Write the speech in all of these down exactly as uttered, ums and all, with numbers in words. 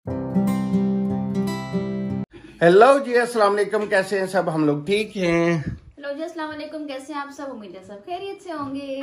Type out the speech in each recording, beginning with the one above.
Hello जी, अस्सलाम वालेकुम। कैसे हैं सब? हम लोग ठीक हैं। हेलो जी, अस्सलाम वालेकुम। कैसे हैं आप सब? उम्मीद है सब खैरियत से होंगे।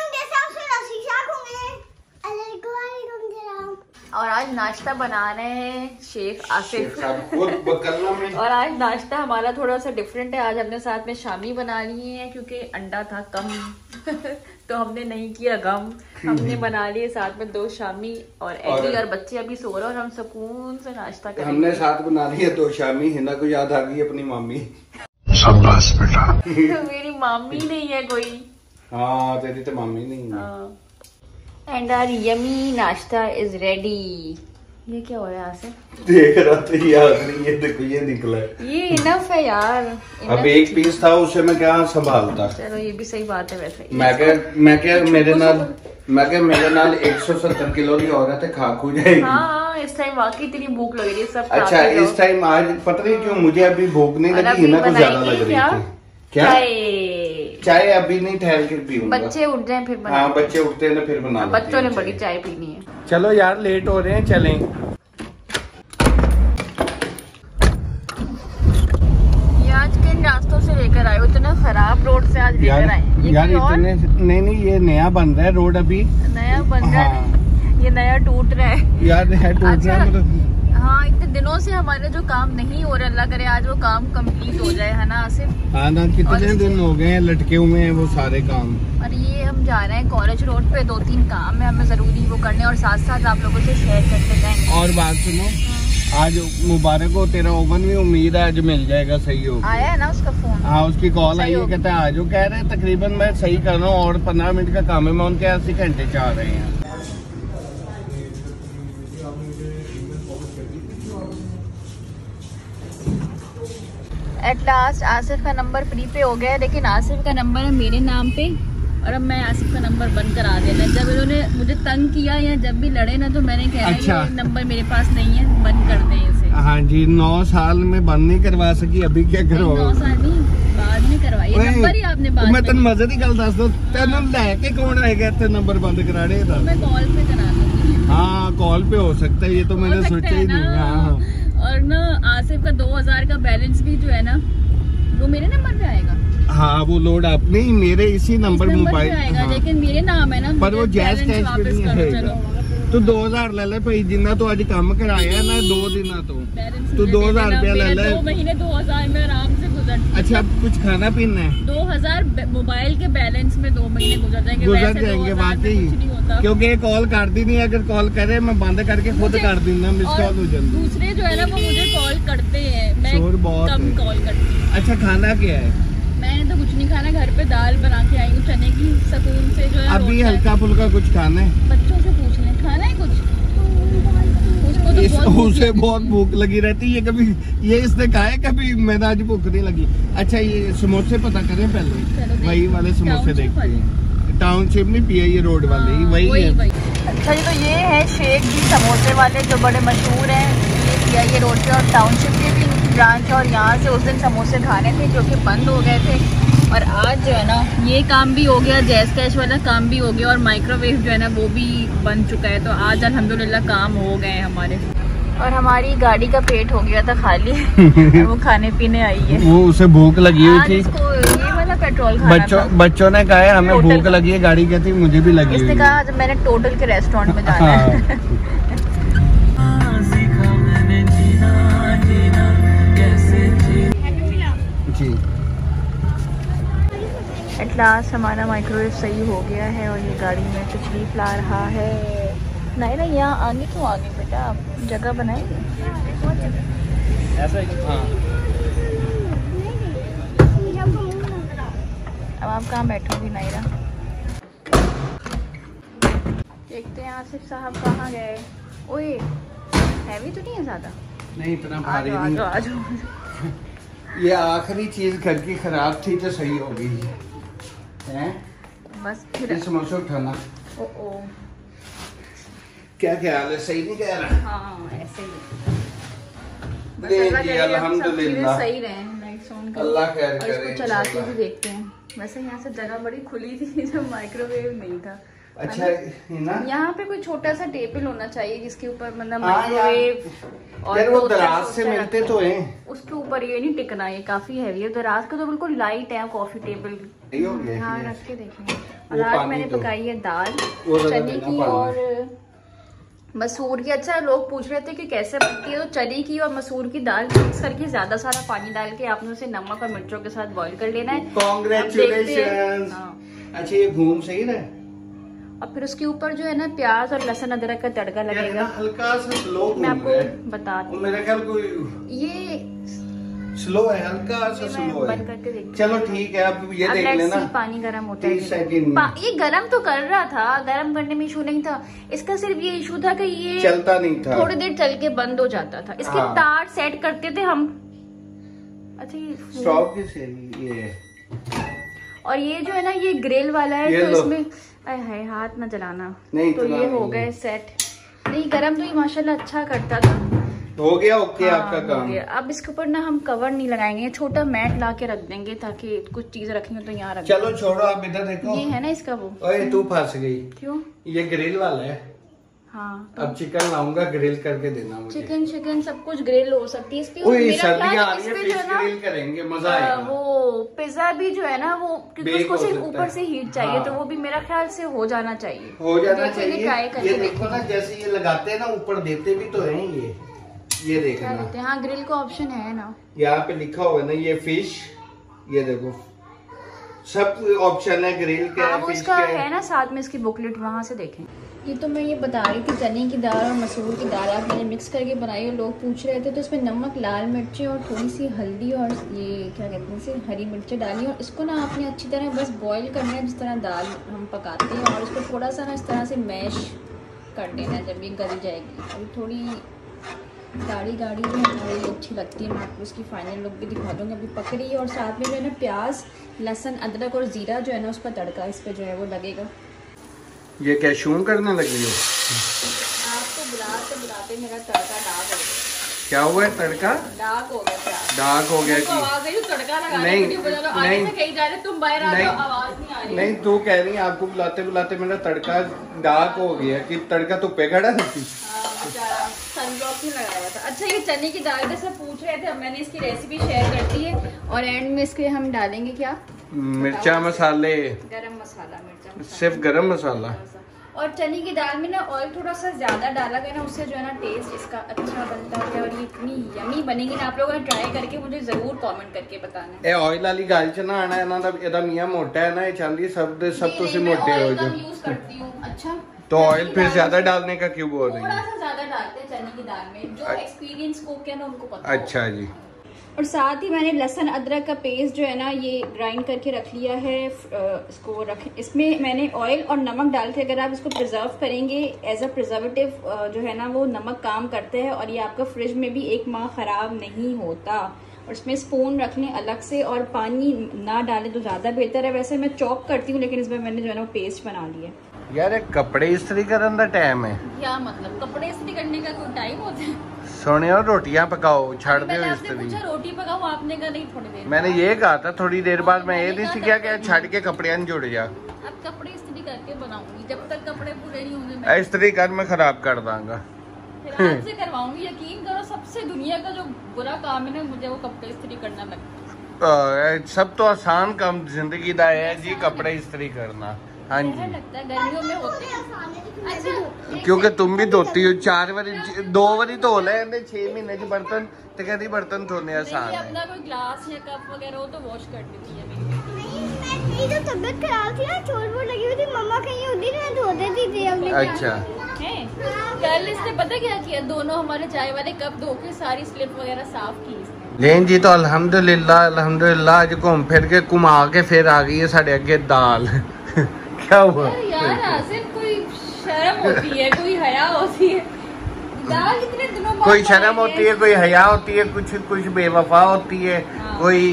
और आज नाश्ता बना रहे हैं शेख आसिफ और आज नाश्ता हमारा थोड़ा सा डिफरेंट है। आज हमने साथ में शामी बना ली है क्योंकि अंडा था कम तो हमने नहीं किया गम, हमने बना लिए साथ में दो शामी और एडी और, और बच्चे अभी सो रहे और हम सुकून से नाश्ता करेंगे। हमने साथ बना लिए दो शामी। हिना को याद आ गई अपनी मामी। शाबाश बेटा। तो मेरी मामी नहीं है कोई। हाँ, तेरी तो मामी नहीं है। एंड आवर यमी नाश्ता इज रेडी। ये क्या हो रहा है यहाँ से? देख रहा था यार, ये देखो ये निकला। ये इनफ है यार। अब एक पीस था, उसे मैं क्या संभालता। चलो ये भी सही बात है। वैसे मैं क्या मैं क्या मेरे नाल मैं क्या मेरे नाल एक सौ सत्तर किलो की औरत है, खा खू जाएगी। हाँ, इस टाइम वाकई इतनी भूख लग रही है सब। अच्छा, इस टाइम आज पता नहीं क्यों मुझे अभी भूख नहीं लगी, हिना को ज्यादा लग रही थी। क्या चाय अभी नहीं, ठहर कर पीऊंगा। बच्चे उठ जाएं फिर बना। हाँ, बच्चे उठते हैं ना फिर बना। बच्चों ने बड़ी चाय पीनी है। चलो यार, लेट हो रहे हैं, चलें। ये आज किन रास्तों से लेकर आए? इतना खराब रोड से आज लेकर आए ये यार इतने नहीं नहीं ये नया बन रहा है रोड, अभी नया बन रहा है। ये नया टूट रहा है यार, नया टूट रहा है मतलब। हाँ, इतने दिनों से हमारे जो काम नहीं हो रहे, अल्लाह करे आज वो काम कंप्लीट हो जाए, है ना आसिफ? हाँ ना, कितने दिन हो गए हैं लटके हुए हैं वो सारे काम। और ये हम जा रहे हैं कॉलेज रोड पे, दो तीन काम है हमें जरूरी वो करने और साथ साथ आप लोगों से शेयर करते जाएंगे। और बात सुनो, आज मुबारक हो तेरा ओवन भी, उम्मीद है आज मिल जाएगा। सही हो आया है ना उसका फोन? हाँ, उसकी कॉल आई है, कहता है आज। वो कह रहे हैं तकरीबन मैं सही कर रहा हूँ और पंद्रह मिनट का काम है, मैं उनके अस्सी घंटे चाह रहे हैं। एट लास्ट आसिफ का नंबर फ्री पे हो गया है, लेकिन आसिफ का नंबर है मेरे नाम पे और अब मैं आसिफ का नंबर बंद करा देना। जब इन्होंने मुझे तंग किया या जब भी लड़े ना, तो मैंने कहा अच्छा। ये नंबर मेरे पास नहीं है, बंद कर दें इसे। हाँ जी, नौ साल में बंद नहीं करवा सकी, अभी क्या करो? नौ साल नहीं, बाद में करवाई नंबर ही आपने बाद मैं तेन मजे की गल दस दो, तेन लैके कौन आएगा इतने नंबर बंद कराने का? मैं कॉल पे करा दूंगी। हाँ, कॉल पे हो सकता है, ये तो मैंने सोचा ही नहीं। हाँ, और ना आसिफ का दो हजार का बैलेंस भी जो है ना वो मेरे नंबर पे आएगा। हाँ, वो लोड आप नहीं, मेरे इसी नंबर मोबाइल आएगा। हाँ। लेकिन मेरे नाम है ना, पर वो जैस कैश पे नहीं है। तो दो हजार ले ले भाई, जिन्ना तो आज काम कराया ना दो दिन तो तो दो हजार रुपया ले ले। दो महीने दो हजार में आराम से गुजर। अच्छा, कुछ खाना पीना है? दो हजार मोबाइल के बैलेंस में दो महीने गुजर जाएंगे। गुजर जाएंगे वाकई, क्योंकि कॉल कर दी नहीं। अगर कॉल करे मैं बंद करके खुद कर दूंगा, मिस कॉल हो जाती। दूसरे जो है ना वो मुझे कॉल करते हैं, मैं कम कॉल करती हूँ। अच्छा, खाना क्या है? मैंने तो कुछ नहीं खाना, घर पे दाल बना के आई हूँ चने की, सुकून से जो है। अभी हल्का फुल्का कुछ खाना है? बच्चों से पूछ लें, खाना है कुछ? उसको तो इस, बहुत उसे बहुत भूख लगी रहती है। कभी ये इसने कहा है कभी मैंने आज भूख नहीं लगी? अच्छा, ये समोसे पता करें पहले, वही वाले समोसे देखते हैं। टाउनशिप नहीं पिया, ये रोड वाले ही वही है। अच्छा जी, तो ये है शेख जी समोसे वाले जो बड़े मशहूर हैं, ये पिया ये रोड पे। और टाउनशिप के भी ब्रांच, और यहाँ से उस दिन समोसे खाने थे जो कि बंद हो गए थे। और आज जो है ना ये काम भी हो गया, जैस कैश वाला काम भी हो गया और माइक्रोवेव जो है ना वो भी बन चुका है। तो आज अल्हम्दुलिल्लाह काम हो गए हमारे। और हमारी गाड़ी का पेट हो गया था खाली वो खाने पीने आई है। वो उसे भूख लगी हुई थी। ये वाला पेट्रोल खाना बच्चों था। बच्चों ने कहा है हमें भूख लगी है, गाड़ी कहती मुझे भी लगी। इसने कहा आज मैंने टोटल के रेस्टोरेंट में जाना है। जी, एट लास्ट हमारा माइक्रोवेव सही हो गया है और ये गाड़ी में तशरीफ ला रहा है। नहीं ना, यहाँ आगे क्यों आगे बेटा, आप जगह बनाएंगे ऐसा ही। हाँ, अब आप कहाँ बैठोगी नायरा? देखते हैं आसिफ साहब कहाँ गए। ओए, हैवी तो नहीं है ज्यादा? नहीं, इतना भारी नहीं। आजो, आजो, आजो। ये आखिरी चीज घर की खराब थी तो सही हो गई है। बस फिर समोसे उठाना। ओ ओ, क्या ख्याल है? सही नहीं कह रहा? हाँ, ऐसे ही। अल्हम्दुलिल्लाह सही रहे, लाइट्स ऑन कर, अल्लाह खैर करे। इसको चला के भी देखते हैं। वैसे यहाँ से जगह बड़ी खुली थी जब माइक्रोवेव नहीं था, अच्छा है ना। यहाँ पे कोई छोटा सा टेबल होना चाहिए जिसके ऊपर मतलब हाँ माइक्रोवेव और वो दराज से मिलते तो हैं। उसके ऊपर ये नहीं टिकना, ये काफी हैवी है। दराज का तो बिल्कुल लाइट है कॉफी टेबल। यहाँ रख के देखेंगे। और आज मैंने पकाई है दाल चने की और मसूर की। अच्छा लोग पूछ रहे थे कि कैसे बनती है, तो चने की और मसूर की दाल मिक्स करके ज्यादा सारा पानी डाल के आपने उसे नमक और मिर्चों के साथ बॉईल कर लेना है। कांग्रेचुलेशंस। अच्छा ये घूम सही रहा है। और फिर उसके ऊपर जो है ना प्याज और लहसुन अदरक का तड़का लगेगा। हल्का सा स्लो मैं आपको बता दूं, मेरा ख्याल कोई ये स्लो है, हल्का सा स्लो है। बंद करके देख। चलो ठीक है, अब ये देख लेना। पानी गर्म होता है। ये गर्म तो कर रहा था, गर्म करने में इशू नहीं था। इसका सिर्फ ये इशू था कि ये चलता नहीं था, थोड़ी देर चल के बंद हो जाता था। इसके हाँ। तार सेट करते थे हम। अच्छा स्टॉप किस ये और ये जो है ना ये ग्रिल वाला है, तो इसमें है हाथ न जलाना। नहीं तो ये हो गए सेट। नहीं गरम तो ये माशाल्लाह अच्छा करता था। हो गया ओके। हाँ, आपका काम गया। अब इसके ऊपर ना हम कवर नहीं लगाएंगे, छोटा मैट ला के रख देंगे ताकि कुछ चीज रखेंगे तो यहाँ रख। चलो छोड़ो, आप इधर देखो। ये है ना इसका वो। ओए तू फंस गई। क्यों? ये ग्रिल वाला है। हाँ तो अब चिकन लाऊंगा, ग्रिल करके देना मुझे। चिकन चिकन सब कुछ ग्रिल हो सकती है इसकी। सर्दियाँ आ रही है, फिश ग्रिल करेंगे, मजा आएगा। वो पिज्जा भी जो है ना वो क्योंकि उसको सिर्फ ऊपर से हीट चाहिए। हाँ। तो वो भी मेरा ख्याल से हो जाना चाहिए। हो जाना चाहिए। ट्राई करके ये देखो ना, जैसे ये लगाते हैं ना ऊपर देते भी तो हैं ये। ये देखना। हाँ ग्रिल का ऑप्शन है ना, यहाँ पे लिखा हुआ है ना ये फिश। ये देखो सब ऑप्शन है, ग्रिल के हाँ, फिश का है ना साथ में इसकी बुकलेट, वहाँ से देखें। ये तो मैं ये बता रही थी चने की दाल और मसूर की दाल आप मैंने मिक्स करके बनाई और लोग पूछ रहे थे। तो इसमें नमक, लाल मिर्चें और थोड़ी सी हल्दी और ये क्या कहते हैं इसे हरी मिर्चें डाली और इसको ना आपने अच्छी तरह बस बॉईल करना है जिस तरह दाल हम पकाते हैं। और इसको थोड़ा सा ना इस तरह से मैश कर देना है जब ये गल जाएगी। अभी थोड़ी गाढ़ी गाढ़ी जो है हमारी अच्छी लगती है। मैं आपको उसकी फाइनल लुक भी दिखा दूँगी। अभी पक रही है और साथ में जो है ना प्याज, लहसुन, अदरक और ज़ीरा जो है ना उसका तड़का इस पर जो है वो लगेगा। ये क्या शूम करने लगी हो? आपको बुलाते बुलाते मेरा तड़का डार्क हो गया। क्या हुआ है? तड़का डार्क हो गया। डार्क हो गया कि आ गई तड़का लगा नहीं नहीं कहीं जा रहे तुम बाहर आ रहे हो, आवाज नहीं आ रही। नहीं तू कह रही है आपको बुलाते बुलाते मेरा तड़का डार्क हो गया कि तड़का तो पे खड़ा थी। सनब्लॉक ही लगाया था। अच्छा ये चने की दाल जैसे पूछ रहे थे, मैंने इसकी रेसिपी शेयर कर दी है। और एंड में इसके हम डालेंगे क्या, मिर्चा मसाले, गरम मसाला, मिर्चा सिर्फ गरम मसाला। और चने की दाल में ना ऑयल थोड़ा सा ज्यादा डाला गया ना, उससे जो है ना टेस्ट इसका अच्छा बनता है। और ये इतनी यमी बनेगी ना, आप लोगों ने ट्राई करके मुझे जरूर कमेंट करके बताना। ए ऑयल वाली गाल च ना आना इना दा एदा मियां मोटा है ना, ये चाहती सब दे सब तुसी मोटे हो जाओ। यूज करती हूं। अच्छा तो ऑयल फिर ज्यादा डालने का क्यों बोल रही है? थोड़ा सा ज्यादा डालते हैं चने की दाल में, जो एक्सपीरियंस कुक है ना उनको पता। अच्छा जी। और साथ ही मैंने लहसुन अदरक का पेस्ट जो है ना ये ग्राइंड करके रख लिया है। इसको रख इसमें मैंने ऑयल और नमक डाल के, अगर आप इसको प्रिजर्व करेंगे एज अ प्रिजर्वेटिव जो है ना वो नमक काम करता है और ये आपका फ्रिज में भी एक माह खराब नहीं होता। और इसमें स्पून रख लें अलग से और पानी ना डालें तो ज़्यादा बेहतर है। वैसे मैं चॉप करती हूँ लेकिन इसमें मैंने जो है ना वो पेस्ट बना लिया। यार एक कपड़े इस्त्री करने का टाइम है क्या मतलब? कपड़े इस्त्री करने का कोई टाइम होता है? सोने और रोटियां पकाओ, छाड़ दो इस्त्री। पूछा रोटी पकाओ, आपने कहा नहीं थोड़ी देर। मैंने ये कहा था थोड़ी देर बाद, मैं ये नहीं सीखा कि छाड़ के कपड़े जुड़ जा। अब कपड़े इस्त्री करके बनाऊंगी, जब तक कपड़े पूरे नहीं होंगे इस्त्री कर मैं खराब कर दूंगा। फिर आपसे करवाऊंगी, यकीन करो सबसे दुनिया का जो बुरा काम है ना मुझे वो कपड़े इस्त्री करना लगता है। सब तो आसान काम जिंदगी दा है जी कपड़े इस्त्री करना। हाँ जी लगता है गर्मियों में होते हैं। अच्छा क्योंकि तुम भी धोती हो, चार बारी दो बारी धो ले छह महीने च बर्तन तो कहती बर्तन धोने आसान है। अपना कोई ग्लास या कप वगैरह हो तो वॉश कर देती है। मेरी तो तबीयत खराब थी ना, चोट वोट लगी हुई थी, मम्मा कहीं होती ना धो देती थी अपने। अच्छा है कल इसने पता क्या किया, दोनों हमारे चाय वाले कप धो के सारी स्लिप वगैरह साफ की। लेन जी तो अल्हम्दुलिल्लाह अल्हम्दुलिल्लाह अज घूम फिर के घुमा के फिर आ गई है साढ़े अगे दाल। क्या हुआ यार आसिफ, कोई शर्म होती है, कोई हया होती है। दाल इतने दिनों बाद कोई शर्म होती है, कोई हया होती है, कुछ कुछ बेवफा होती है, हाँ। कोई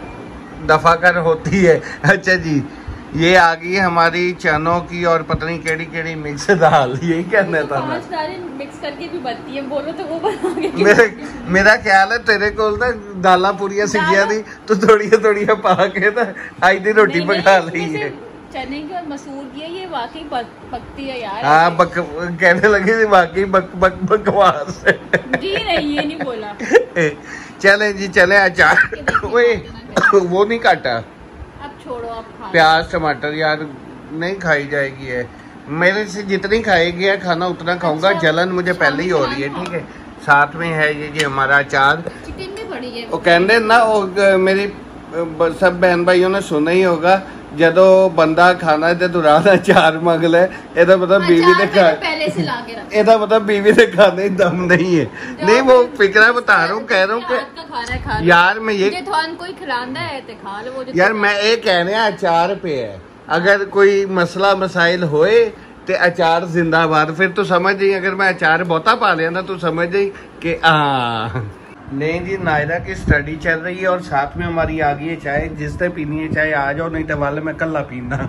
दफाकर होती है। अच्छा जी ये आ गई है हमारी चनों की और पता नहीं केड़ी केड़ी मिक्स दाल, यही कहना था मैं। मिक्स करके भी बनती है, बोलो तो वो बनाओगे। मेरे मेरा ख्याल है तेरे को ना दाला पूरी सीखिया थी तो थोड़ी थोड़ी पा के ना आज दी रोटी पका ली है। चने की और मसूर की है, ये वाकई पक- पकती है यार। हाँ बक कहने लगी थी बाकी बक बक बकवास। जी नहीं, ये नहीं बोला। चले जी चले अचार। ओए वो नहीं काटा, अब छोड़ो, अब खा लो। प्याज टमाटर यार नहीं खाई जाएगी है, मेरे से जितनी खाएगी है खाना उतना खाऊंगा। अच्छा, जलन मुझे पहले ही हो रही है। ठीक है, साथ में है ये ये हमारा अचार। चिकन भी पड़ी है। वो कहते ना वो मेरी ब- सब बहन भाइयों ने सुना ही होगा, जदों बंदा खाना ते दुराना अचार मंग ले, ਇਹਦਾ मतलब बीवी ने खा पहले से ला के रख। ਇਹਦਾ मतलब बीवी ने खाने ही दम नहीं है। नहीं वो फिक्रा बता रहा हूँ, कह रहा हूँ कि यार मैं ये कोई खिलांदा है ते खा लो। यार मैं ये कहने अचार पे है, अगर कोई मसला मसाइल होए ते अचार जिंदाबाद। फिर तो समझ जाइए, अगर मैं अचार बहुता पा लिया ना तो समझ जाइए कि हाँ। नहीं जी, नायरा की स्टडी चल रही है और साथ में हमारी आ गई है चाय। जिसने पीनी है चाय आ जाओ, नहीं तो वाले मैं कल्ला पीना।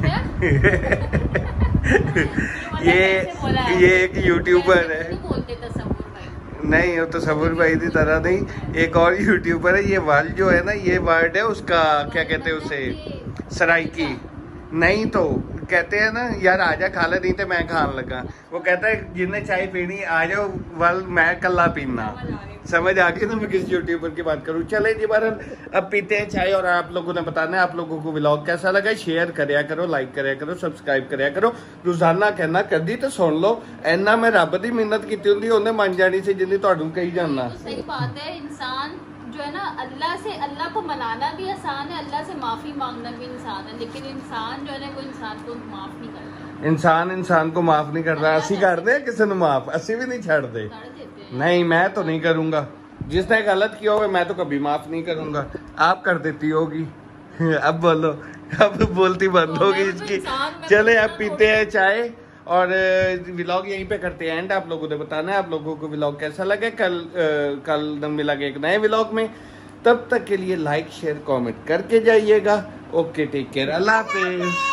ये ये एक यूट्यूबर है, नहीं वो तो सबूर भाई की तरह नहीं, एक और यूट्यूबर है। ये वर्ड जो है ना, ये वर्ड है उसका क्या कहते हैं उसे, सराइकी। नहीं तो कहते हैं ना यार आजा खा ले, नहीं तो मैं खान लगा। वो कहता है जिन्हें चाय पीनी आ जाओ, वल मैं कल्ला पीना। समझ आ गई ना मैं किस यूट्यूबर की बात करूं। चले जी बहरहाल अब पीते हैं चाय, और आप लोगों ने बताना है आप लोगों को व्लॉग कैसा लगा। शेयर करया करो, लाइक करया करो, सब्सक्राइब करया करो। रोजाना कहना कदी तो सुन लो, इन्ना मैं रब की मिन्नत की होंगी उन्हें मन जानी सी जिन्नी तुहानू कही जाना। सही बात है। इंसान जो है ना, अल्लाह से, अल्लाह को मनाना भी आसान है, अल्लाह से माफी मांगना भी इंसान है, लेकिन इंसान जो है ना, कोई इंसान को माफ नहीं करता। इंसान इंसान को माफ नहीं करता। असी करते हैं किसी को माफ, असी भी नहीं छड़ते। नहीं मैं तो नहीं करूंगा, जिसने गलत किया होगा मैं तो कभी माफ नहीं करूंगा। आप कर देती होगी। अब बोलो, अब बोलती बंद होगी इसकी। चले अब पीते हैं चाय और व्लॉग यहीं पे करते हैं एंड। आप लोगों ने बताना है आप लोगों को व्लॉग कैसा लगे। कल आ, कल मिलेंगे एक नए व्लॉग में, तब तक के लिए लाइक शेयर कमेंट करके जाइएगा। ओके, टेक केयर, अल्लाह हाफिज।